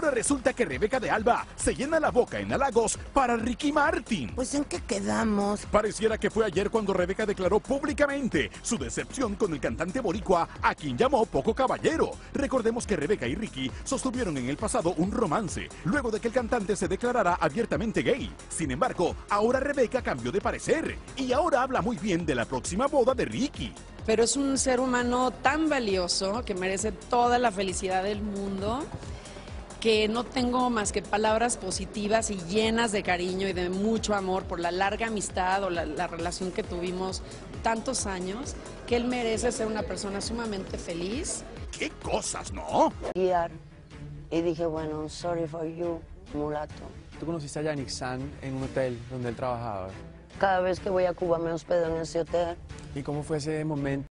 Ahora resulta que Rebeca de Alba se llena la boca en halagos para Ricky Martin. Pues ¿en qué quedamos? Pareciera que fue ayer cuando Rebeca declaró públicamente su decepción con el cantante boricua, a quien llamó poco caballero. Recordemos que Rebeca y Ricky sostuvieron en el pasado un romance, luego de que el cantante se declarara abiertamente gay. Sin embargo, ahora Rebeca cambió de parecer y ahora habla muy bien de la próxima boda de Ricky. Pero es un ser humano tan valioso que merece toda la felicidad del mundo, que no tengo más que palabras positivas y llenas de cariño y de mucho amor por la larga amistad o la relación que tuvimos tantos años, que él merece ser una persona sumamente feliz. ¡Qué cosas, ¿no? Y dije, bueno, sorry for you, mulato. ¿Tú conociste a Yannick San en un hotel donde él trabajaba? Cada vez que voy a Cuba me hospedo en ese hotel. ¿Y cómo fue ese momento?